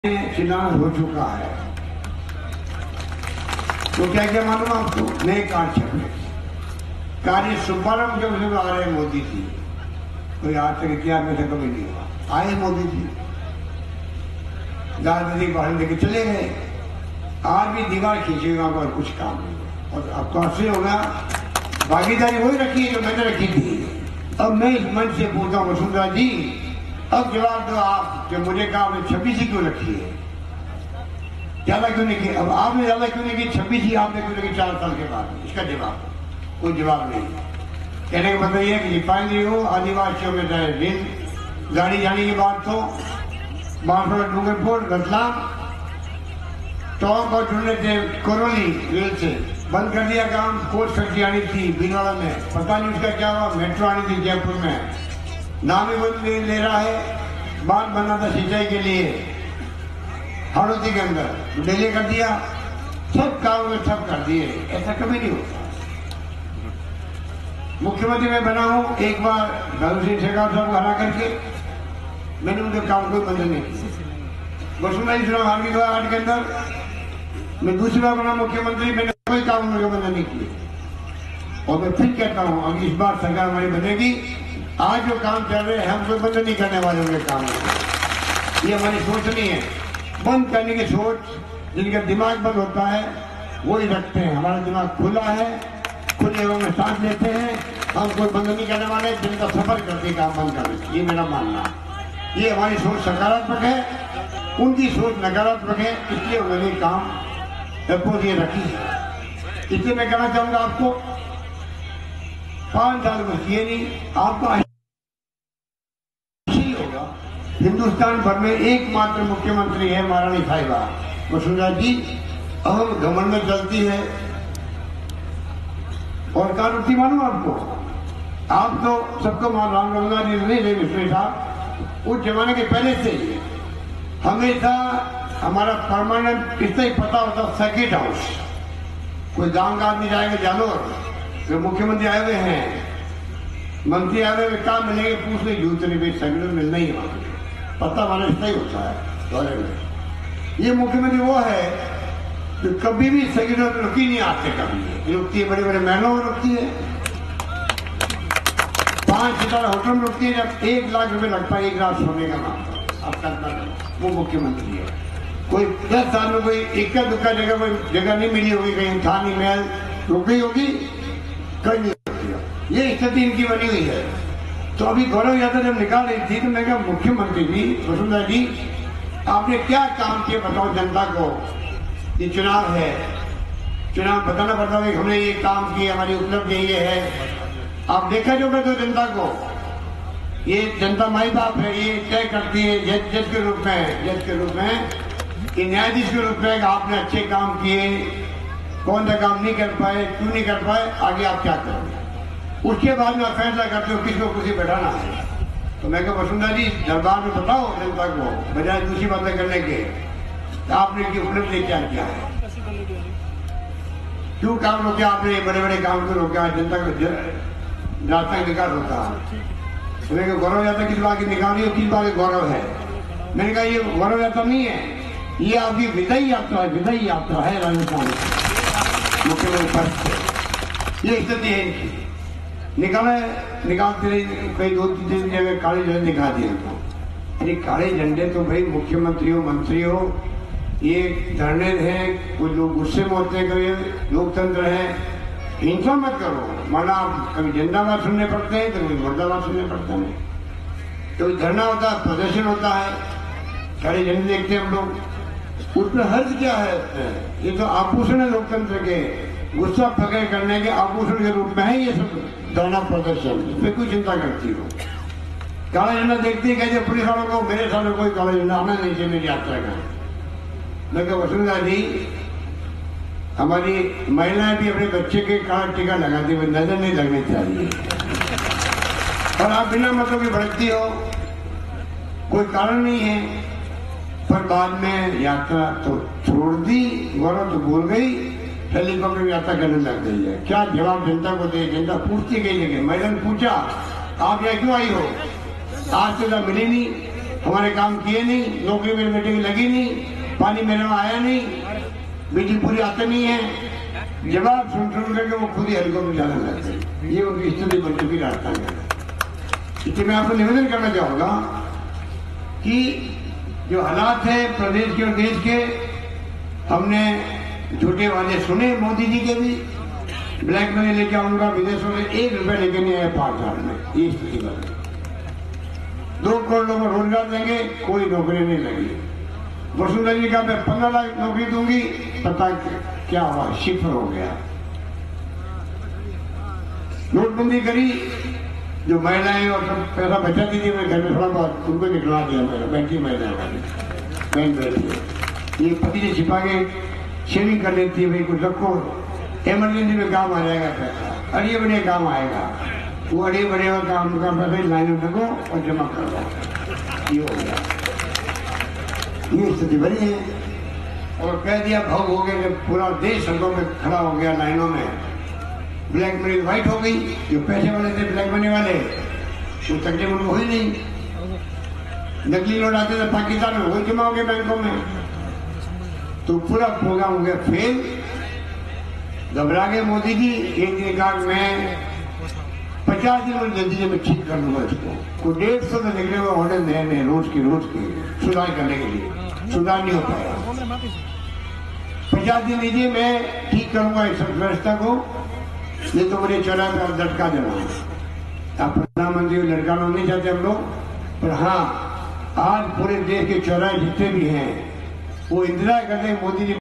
चुनाव हो चुका है तो क्या क्या मालूम आपको? नए कार्य शुभारंभ जब से आ रहे मोदी जी, कोई आज तक इतिहास में से कभी नहीं हुआ। आए मोदी जी, दादाजी बाहर लेके चले गए, आज भी दीवार खींचेगा और कुछ काम नहीं। और अब तो आपसे होगा, भागीदारी वही रखी है जो मैंने रखी थी। अब मैं इस मंच से पूछता हूँ वसुंधरा जी, अब जवाब दो आप कि मुझे कहा आपने 26 ही क्यों रखी है, ज्यादा क्यों नहीं की? अब आपने ज्यादा क्यों नहीं की? 26 ही आपने क्यों नहीं की 4 साल के बाद? इसका जवाब कोई जवाब नहीं। कहने का मतलब यह कि रिफाइनरी हो, आदिवासियों में चाहे रेल गाड़ी जाने की बात हो, बांसवाड़ा डूंगरपुर रतलाम टॉप और ढूंढने थे कोरोली रेल से बंद कर दिया काम। कोच फैक्ट्री आनी थी भीलवाड़ा में, पता नहीं उसका क्या हुआ। मेट्रो आनी थी जयपुर में, नाम ही बंद ले रहा है। बांध बना था सिंचाई के लिए हाड़ौती के अंदर, डिले कर दिया। सब काम में ठप कर दिए, ऐसा कभी नहीं होता। मुख्यमंत्री मैं बना हूं, एक बार भगत सिंह शेखावत साहब को हरा करके मैंने उनके काम कोई बंद नहीं किया। वसुंधरा जी चुनाव हार के 2008 के अंदर मैं दूसरी बार बना मुख्यमंत्री, मैंने कोई काम उनके बंद नहीं किए। और मैं फिर कहता हूं, अब इस बार सरकार हमारी बनेगी, आज जो काम चल रहे हैं हम कोई बंद नहीं करने वाले उनके काम। ये हमारी सोच नहीं है। बंद करने की सोच जिनका दिमाग बंद होता है वो ही रखते हैं। हमारा दिमाग खुला है, खुले में सांस लेते हैं। हम कोई बंद नहीं करने वाले, जिनका सफर करके काम बंद कर देते, ये मेरा मानना। ये हमारी सोच सकारात्मक है, उनकी सोच नकारात्मक है, इसलिए उन्होंने काम अपोज ये रखी है। इसलिए मैं कहना चाहूंगा आपको, 5 साल कुछ किए नहीं, आपको हिंदुस्तान भर में एकमात्र मुख्यमंत्री है महारानी साहिबा वसुंधरा जी। अहम घमंड में चलती है और कहा रुकती मालूम आपको? आप तो सबको राम रघुनाथ जी नहीं रहे विश्व साहब, उस जमाने के पहले से ही हमेशा हमारा परमानेंट इतना ही पता होता सर्किट हाउस। कोई गांव का आदमी जाएगा जानवर, जो मुख्यमंत्री आए हुए हैं, मंत्री आए हुए, काम मिलेंगे, पूछ ले जूते नहीं भाई सर्किट मिलना ही है, पता माना इतना ही होता है दौरे में। ये मुख्यमंत्री वो है जो कभी भी सेक्रेटरी में रुकी नहीं, आते कभी रुकती है, बड़े बड़े महलों में रुकती है, 5 सितारा होटल में रुकती है। जब 1 लाख रुपए लगता है एक रात सोने का नाम, आप कल्पना करो, वो मुख्यमंत्री है। कोई 10 साल में कोई इक्का दुक्का जगह कोई जगह नहीं मिली होगी, कहीं थानी महल रुक गई होगी, कहीं नहीं रुकती। ये स्थिति इनकी बनी हुई है। तो अभी गौरव यादव जब निकाल रही थी तो मैं कहा मुख्यमंत्री जी वसुंधरा जी, आपने क्या काम किए बताओ जनता को? ये चुनाव है, चुनाव बताना पड़ता है कि हमने ये काम किए, हमारी उपलब्धि ये है। आप देखा जो तो जनता को, ये जनता माई बाप है, ये तय करती है जज के रूप में कि न्यायाधीश के रूप में आपने अच्छे काम किए, कौन सा काम नहीं कर पाए, क्यों नहीं कर पाए, आगे आप क्या करोगे। उसके बाद में फैसला करते हो किसको कुर्सी बैठाना है। तो मैं कहा वसुंधरा जी दरबार में बताओ जनता को, बजाय दूसरी बातें करने के, आपने इनकी उपलब्धि क्या किया है, क्यों काम रोके आपने, बड़े बड़े काम को रोका, जनता को रास्ता विकास होता है। तो मैं गौरव यात्रा किस बात की निकाल रही हो, किस बात गौरव है? मैंने कहा ये गौरव यात्रा नहीं है, ये आपकी विदाई यात्रा है, विदाई यात्रा है राजस्थान मुख्यमंत्री पद से। ये स्थिति है इनकी। निकालते रही, कई 2-3 जगह काले झंडे दिखा दिए उनको। अरे काले झंडे तो भाई मुख्यमंत्री हो, मंत्री हो, ये धरने हैं, कुछ लोग गुस्से में होते हैं, कभी लोकतंत्र है, हिंसा मत करो। माना कभी जिंदाबाद सुनने पड़ते हैं, कभी मुर्दाबाद सुनने पड़ते हैं, कभी धरना होता है, प्रदर्शन होता है, काले झंडे देखते हैं हम लोग। उसमें हर्ज क्या है? ये तो आभूषण है लोकतंत्र के, गुस्सा फकर करने के आभूषण के रूप में है ये सब धरना प्रदर्शन। इसमें कोई चिंता करती हो? काला झंडा देखती है, कहते पुलिस वालों को मेरे सामने कोई काला झंडा आना नहीं चाहिए मेरी यात्रा का। मैं कहा वसुंधरा जी, हमारी महिलाएं भी अपने बच्चे के काला टीका लगाती हुई नजर नहीं लगनी चाहिए, और आप बिना मतलब की भड़कती हो, कोई कारण नहीं है। पर बाद में यात्रा तो छोड़ दी, गौरव तो भूल गई, हेलीकॉप्टर में यात्रा करने लग गई है। क्या जवाब जनता को दे? जनता पूछती गई जगह। मैंने पूछा आप यहाँ क्यों आई हो? आज तो मिली नहीं, हमारे काम किए नहीं, नौकरी मेरे बेटे की लगी नहीं, पानी मेरे वहां आया नहीं, बिजली पूरी आती नहीं है। जवाब सुन करके वो खुद ही हेलीकॉप्टर जाने लगते हैं। ये उनकी स्थिति बन चुकी राजस्थान में। इसलिए मैं आपको निवेदन करना चाहूंगा कि जो हालात है प्रदेश के और देश के, हमने झूठे वादे सुने मोदी जी के भी, ब्लैक मनी लेके आऊंगा, विदेशों से 1 रुपया लेके नहीं आया 5 साल में, ये स्थिति बन गई। 2 करोड़ लोगों को रोजगार देंगे, कोई नौकरी नहीं लगी। वसुंधरा जी का मैं 15 लाख नौकरी दूंगी, पता क्या हुआ, शिफर हो गया। नोटबंदी करी, जो महिलाएं और सब पैसा बचाती थी, मैं घर में थोड़ा बहुत उनको निकला दिया, मेरा बैठी महिलाएं बैंक बैठी, ये पति से छिपा के शेविंग कर लेती है, भाई कुछ रखो, इमरजेंसी में काम आ जाएगा पैसा, अड़िए बढ़िया काम आएगा। वो अड़िए बढ़िया काम का पैसा लाइन में लगो और जमा करवाओ, ये हो गया। ये स्थिति बनी है और कह दिया भाव हो गया, जब पूरा देश सड़कों में खड़ा हो गया लाइनों में, ब्लैक मनी व्हाइट हो गई। जो पैसे वाले थे ब्लैक मनी वाले, वो तकलीफ उनको हुई नहीं। नकली नोट आते थे पाकिस्तान में, वही जमा हो गए बैंकों में, तो पूरा प्रोग्राम हो गया फेल। घबरा गए मोदी जी। एक दिन कहा मैं 50 दिन में जल्दी में ठीक कर लूंगा इसको। को 150 से निकले हुए ऑर्डर नए रोज के सुधार करने के लिए, सुधार नहीं हो पाया। 50 दिन लीजिए, मैं ठीक करूंगा इस व्यवस्था को, नहीं तो मुझे 14 का लटका देना। आप प्रधानमंत्री लटका नहीं चाहते हम लोग, पर हाँ आज पूरे देश के 14 जितने भी हैं वो इंतजार करते हैं मोदी जी